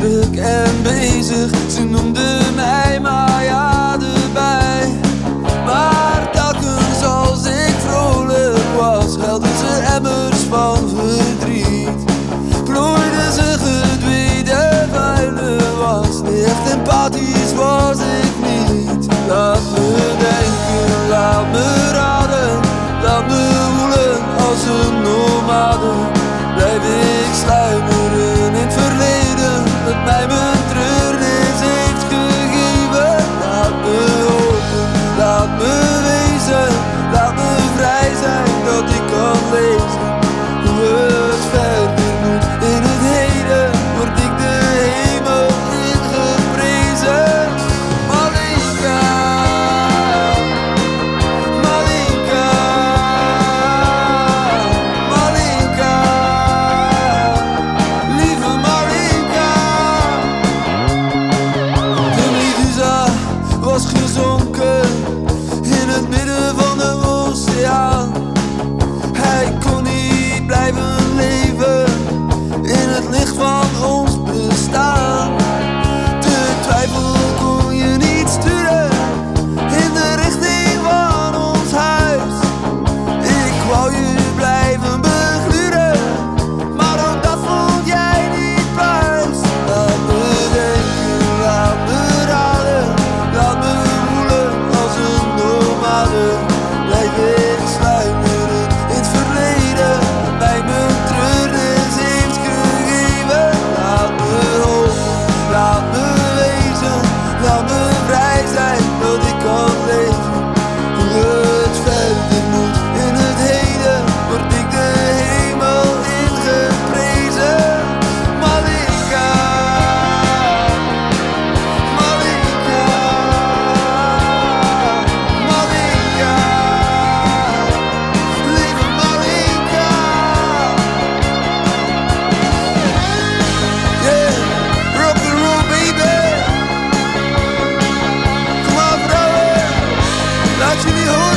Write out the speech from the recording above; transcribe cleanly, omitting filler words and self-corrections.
druk en bezig. Ze noemde mij Maya erbij. Maar telkens als ik vrolijk was, huilde ze emmers van verdriet. Plooide ze gedwee, vuile was. Nee, echt empathisch was ik niet. Laat me denken, laat me raden, laat me woelen als een nomade. Blijf ik sluimeren in het verleden dat mij mijn treurnis heeft gegeven. Laat me hopen, laat me wezen, laat me vrij zijn dat ik kan lezen hoe het verder moet. In het heden word ik de hemel ingeprezen. Malika, Malika, Malika, lieve Malika. De Medusa was gezonken in het midden van de oceaan. Hij kon niet blijven leven in het licht van ons bestaan. De twijfel kon je niet sturen in de richting van ons huis. Ik wou je blijven begluren, maar ook dat vond jij niet pluis. Laat me denken, laat me raden, laat me voelen als een nomade. Blijf ik sluimeren in het verleden dat mij mijn treurnis heeft gegeven. Laat me hopen, laat me wezen, laat me vrij zijn dat ik kan lezen hoe het verder moet. In het heden word ik de hemel ingeprezen. Malika, Malika, Malika, lieve Malika. Yeah, rock and roll baby. Kom maar vrouwen, laat je niet horen.